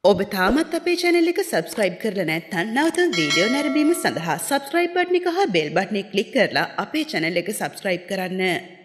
ඔබ තාමත් අපේ channel එක subscribe කරලා නැත්නම් නැවත වීඩියෝ නැරඹීම සඳහා subscribe button එක හා bell button එක click කරලා අපේ channel එක subscribe කරන්න.